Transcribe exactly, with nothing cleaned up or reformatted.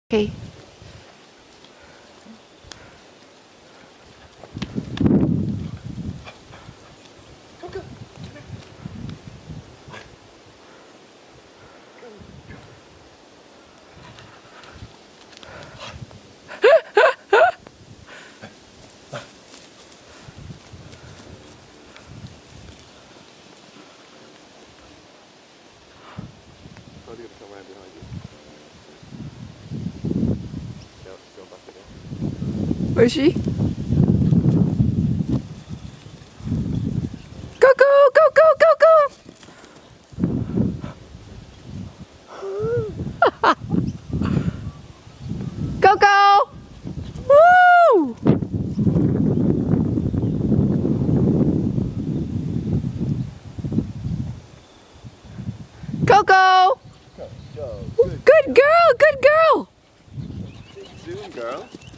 Okay. Coco, Cody's gonna come right behind you. Yep, she's going back again. Where is she? Go, go, go, go, go, go! Go, go! Woo! Go, go! Go, go. Good girl, good girl! Big zoom, girl.